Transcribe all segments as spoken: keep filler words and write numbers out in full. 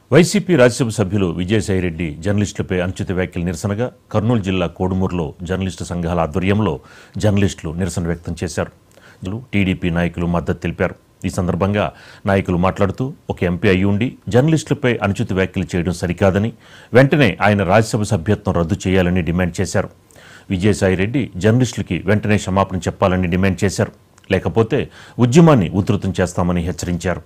YCP Rajya Sabha సభ్యులు విజయసాయిరెడ్డి జర్నలిస్టులపై అనుచిత వ్యాఖ్యలు నిరసనగా కర్నూలు జిల్లా కోడుమూరులో జర్నలిస్టు సంఘాల ఆధ్వర్యంలో జర్నలిస్టులు నిరసన వ్యక్తం చేశారు. టీడీపీ నాయకులు మద్దతు తెలిపారు. ఈ సందర్భంగా నాయకులు మాట్లాడుతూ ఒక ఎంపీ అయి ఉండి జర్నలిస్టులపై అనుచిత వ్యాఖ్యలు చేయడం సరికాదని, వెంటనే ఆయన రాజ్యసభ సభ్యత్వం రద్దు చేయాలని డిమాండ్ చేశారు. విజయసాయిరెడ్డి జర్నలిస్టులకి వెంటనే క్షమాపణ చెప్పాలని డిమాండ్ చేశారు. లేకపోతే ఉద్యమాన్ని ఉధృతం చేస్తామని హెచ్చరించారు.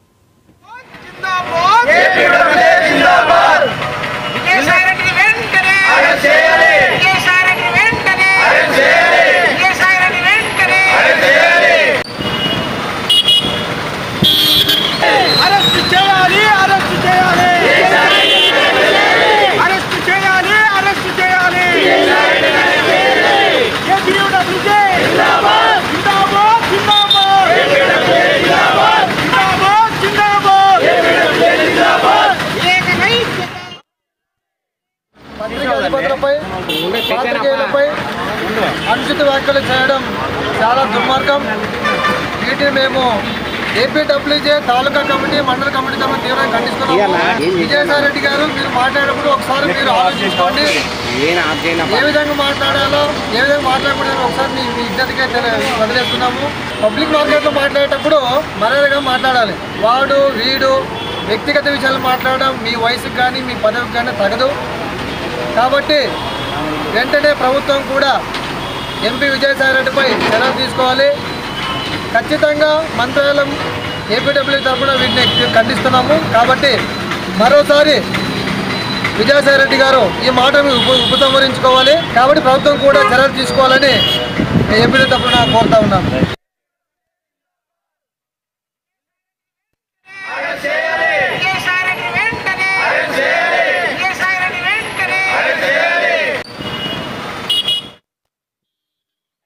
పాత్రికేయులపై అనుచిత వ్యాఖ్యలు చేయడం చాలా దుర్మార్గం. వీటిని మేము ఏపీడబ్ల్యూజే తాలూకా కమిటీ, మండల కమిటీ తమ తీవ్రంగా ఖండిస్తున్నాము. విజయసాయిరెడ్డి గారు, మీరు మాట్లాడేటప్పుడు ఒకసారి మీరు ఆలోచించుకోండి. ఏ విధంగా మాట్లాడాలో, ఏ విధంగా మాట్లాడకూడదు ఒకసారి మీ మీ ఇద్దరికే వదిలేస్తున్నాము. పబ్లిక్ మార్కెట్లో మాట్లాడేటప్పుడు మర్యాదగా మాట్లాడాలి. వాడు వీడు వ్యక్తిగత విషయాలు మాట్లాడడం మీ వయసుకు కానీ మీ పదవికి కానీ తగదు. కాబట్టి వెంటనే ప్రభుత్వం కూడా ఎంపీ విజయసాయిరెడ్డిపై చర్యలు తీసుకోవాలి. ఖచ్చితంగా మంత్రాలయం ఏపీడబ్ల్యూ తరఫున వీటిని ఖండిస్తున్నాము. కాబట్టి మరోసారి విజయసాయిరెడ్డి గారు ఈ మాటను ఉప ఉపసంహరించుకోవాలి. కాబట్టి ప్రభుత్వం కూడా చర్యలు తీసుకోవాలని ఏపీడబ్ల్యూ తరఫున కోరుతా ఉన్నాము.